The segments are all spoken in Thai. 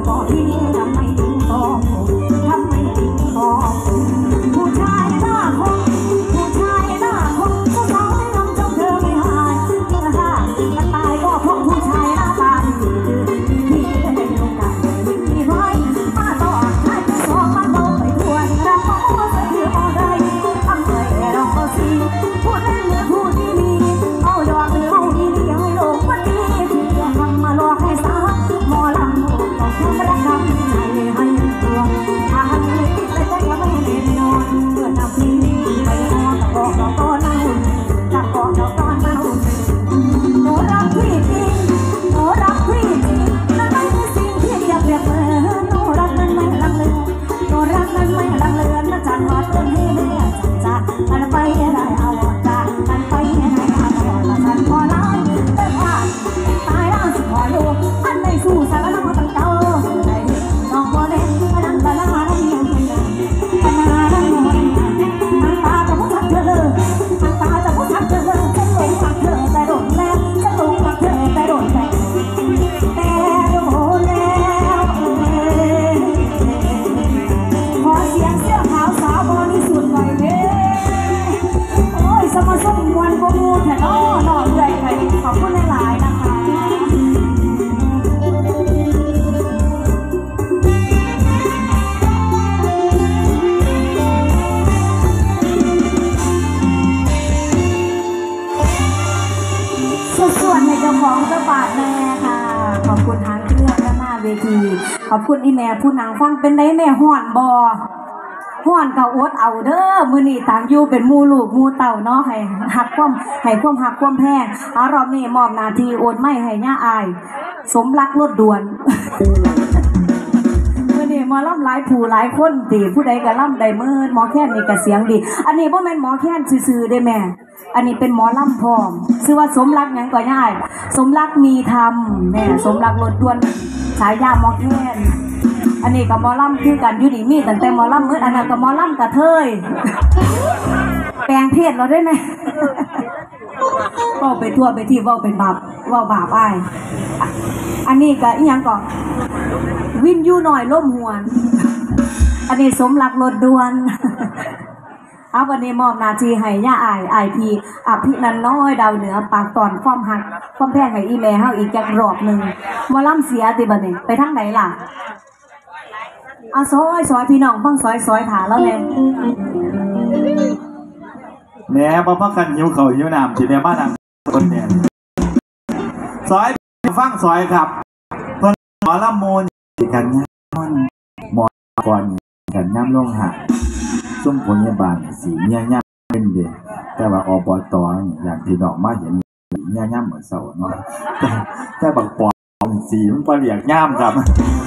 บอกที่ทำไมถึงต้องทำไมถึงต้องผู้ชายหน้าคงผู้ชายหน้าคงก็สาวให้ลำจงเธอไม่หายมันตายก็เพราะผู้ชายหน้าตาดีที่ได้ในโอกาสมีไว้มาต่อชายที่สองมาโตไปทั่วเราขอเสียเอาได้ทำให้เราก็สีพูดเล่นหรือพูดดีๆเอาดอกหรือเอาดีๆให้โลกวันนี้ที่จะทำมาหลอกให้สาหมอลำก็แค่ประคำใจให้ตัวถ้าให้แต่ใจก็ไม่แน่นอนเมื่อทำที่ไปนอนบอกเราก็นั่งหุ่นจากบอกเราตอนมาหุ่นหนูรักพี่จริงหนูรักพี่จริงนั่นไม่ใช่สิ่งที่อยากเปรียบเหมือนหนูรักนั้นไม่ลังเลหนูรักนั้นไม่ลังเลนะจันทร์วัดเป็นให้แม่จันมันไปได้เอาจ้ามันไปได้เอาละฉันพอแล้วแต่ว่าตายแล้วสิขออยู่อันในสู้สารน้ำตั้งเก่าได้น้องบ่เล่นนั่งตาละนั่งยังปัญหานั่งมันตาจะพูดทักเธอมันตาจะพูดทักเธอจะหลงรักเธอแต่โดนแล้วจะหลงรักเธอแต่โดนแล้วขอเสียงเสื้อขาวสาวบริสุทธิ์หน่อยเด้โอ้ยสมสมมวลโบมูแถวน้องเลยใครขอบคุณหลายๆนะคะส่วนในเจ้าของเจ้าบาทแม่ค่ะขอบคุณทางเครื่องด้านหน้าเวทีขอบคุณอีแม่ผู้นางฟังเป็นได้แม่ห่อนบอห่อนกับอดเอาเด้อมือนี่ต่างอยู่เป็นมูลูกมูเต่าเนาะให้หักความหักความแพงเอารอบนี้มอบหน้าที่โอนไม่ให้ย่าอายสมรักรถด่วนมือนี่มาล่ำหลายผู้หลายคนตีผู้ใดก็ล่ำใดมืดหมอแค้นนี่ก็เสียงดีอันนี้บ่แม่นหมอแค้นซื่อๆได้แม่อันนี้เป็นหมอล่ำพร้อมชื่อว่าสมรักหยังก็ย่ายสมรักมีธรรมแม่สมรักรถด่วนฉายาหมอแค้นอันนี้กับหมอลำคือกันอยู่ดีมีตั้งแต่หมอลำมืดอันนั้นกับหมอลำกระเทยแปลงเพศเราได้ไหมว่าไปทั่วไปที่ว่าเป็นบาปว่าบาปอ้ายอันนี้กับอีหยังก่อนวินยูหน่อยล่มหวนอันนี้สมรักรถด่วนเอาวันนี้มอบหนาทีให้ย่าอายพีอภินันน้อยดาวเหนือปากตอนความหักความแพงให้อีแม่เฮาอีกจากรอบหนึ่งหมอลำเสียติบัดนี้ไปทางไหนล่ะเอาซอยพี่น้องฟังซอยถาแล้วเนี่ยแหน่มาพักกันหิวเขาหิวน้ำที่แม่บ้านนั่งคนเนี่ยซอยฟังซอยครับเพิ่นหมอลำโมนกันย่ำหมอก่อนกันย่ำลงหักส้มผลยาบาลสีเนี่ยย่ำเป็นเด็กแต่ว่าอบตอย่างที่ดอกมาเห็นเนี่ยย่ำเหมือนเสาเนาะแต่บางปอนสีมันเปลี่ยนย่ำครับ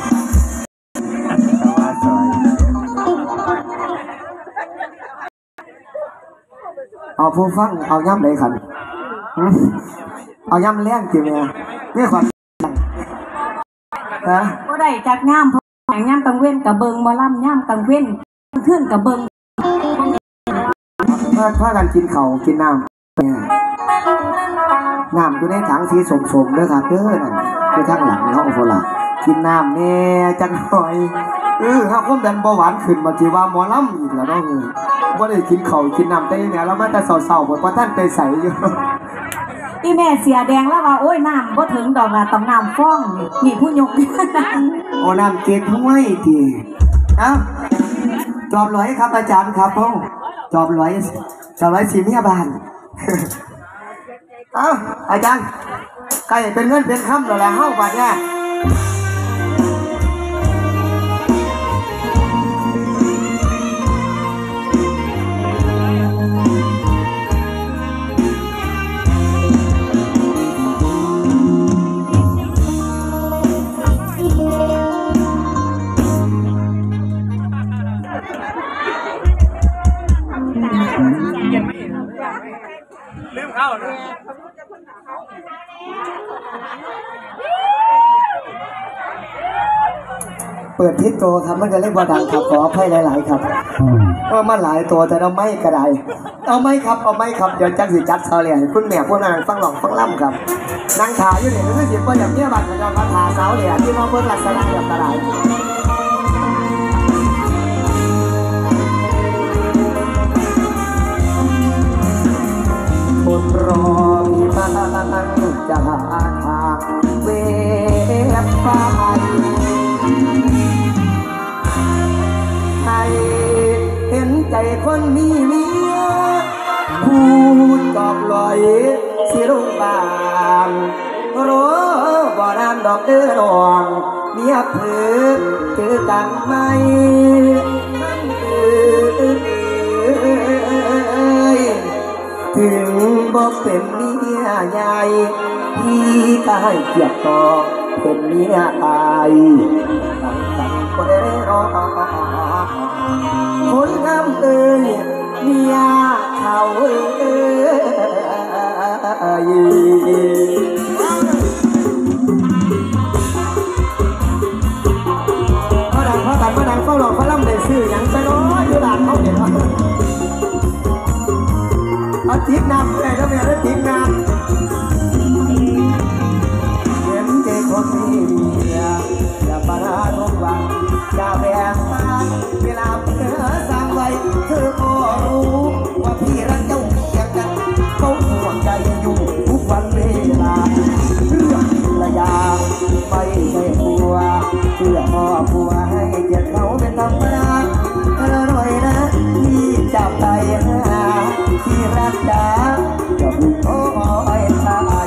เอาผู้ฟังเอาย่ำเลยขันเอาย่ำแรงจริงเนี่ยไม่ความนะก็ได้จากย่ำเพราะย่ำกังเว้นกับเบิงมอล่ำย่ำกังเว้นขึ้นกับเบิงถ้ากันกินเข่ากินน้ำอยู่ในถังสีสมๆด้วยครับเด้อนั่นคือข้างหลังน้องโฟล่ากินน้ำเนี่ยจังหน่อยถ้าความดันเบาหวานขึ้นมาทีว่าหมอลำอีกแล้วน้องว่าได้กินเข่ากินน้ำได้เนี่ยแล้วมันแต่เศร้าๆหมดเพราะท่านไปใส่อยู่อีแม่เสียแดงแล้วว่าโอ้ยน้ำก็ถึงดอกละต้องน้ำฟ้องนี่ผู้ยกโอ้น้ำเก๊กห้วยทีจอบร้อยครับอาจารย์ครับพ่อจอบร้อยสีเมียบานอาจารย์ใครเป็นเงินเป็นคำแล้วแหละเฮ้าบาดเนี่ยเข้าเลยเปิดทิศโตครับมันก็เรียกว่าดังครับขออภัยหลายๆครับมันหลายตัวแต่เราไม่กระไดเอาไหมครับเดี๋ยวจักสิจัดเสาเหลี่ยมคุณแม่พวกนางฟังหลองฟังล่ำครับนางขาอยู่เนี่ยคือสิบว่าอย่างเนี้ยบัตรประจำมาทาเสาเหลี่ยมที่น้องเพิ่งลักษณะแบบกระไดคนรอพี่บ้านจะหาทางเวบไปให้เห็นใจคนมีเมียพูดกอบลอยสิรุ่งบานรอบ่นานดอกเดือดองเมียเพื่อเจอกันไหมถึงบอกเป็นเมียใหญ่พี่ก็ให้เกียรติต่อเป็นเมียตายตัดคนรอคนงามเอ้ยเมียเขาเอ้ยมาดังเฝ้าหลอกเขาล่ำได้ซื้ออย่างไปน้อยอยู่ด่านเขาเห็นว่าเอาติ๊กน้ำอะไรก็ไม่ได้ติ๊กน้ำเห็นใจคนมีเมียอย่าปราทุกวันอย่าแบ่งปันเวลาเธอสั่งไว้เธอก็รู้ว่าพี่รักเจ้าเมียกันเขาห่วงใจอยู่ทุกวันเวลาเรื่องระยะไม่ใช่กลัวเพื่อมอบผัวให้เกียรติเขาเป็นธรรมดาอร่อยนะที่จับใจหาที่รักจ๋าจะพูดโอ้ยตาย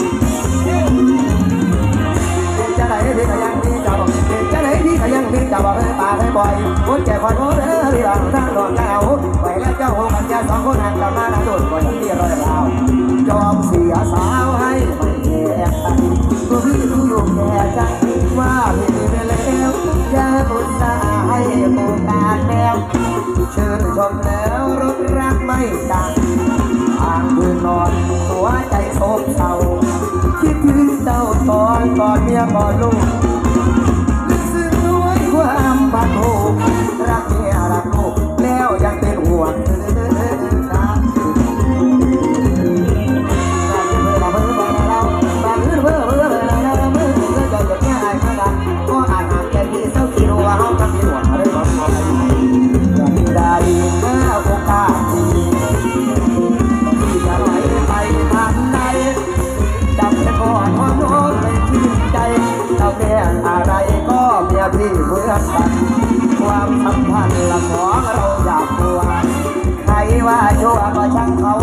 จะไหนพี่ก็ยังพี่จะบอกจะไหนพี่ก็ยังพี่จะบอกให้ตาให้บ่อยคนแก่คนโน้นพี่หลังทางหลอกเจ้าไปแล้วเจ้าโหกันแก่สองคนห่างกันมาโดนก็ยังพี่รอยราวยอมเสียสาวให้ไม่แก่กันตัวพี่รู้อยู่แก่ใจว่าพี่ไปแล้วอย่าอุตส่าห์ให้โอกาสแล้วเชิญชมแล้วรถรักไม่ดังทางคืนนอนหัวใจโศกเศร้าคิดถึงเจ้าตอนก่อนเมียก่อนลูกลึกซึ้งด้วยความบัดหูรักเมียรักลูกแล้วยังเป็นห่วงได้เมื่อโอกาสดีที่จะไหลไปทางใดจำแต่ก่อนความร้อนไม่ชื่นใจเราเรียนอะไรก็เมียพี่เหมือนกันความสัมพันธ์ละของเราอยากกลัวใครว่าชั่วก็ช่างเขา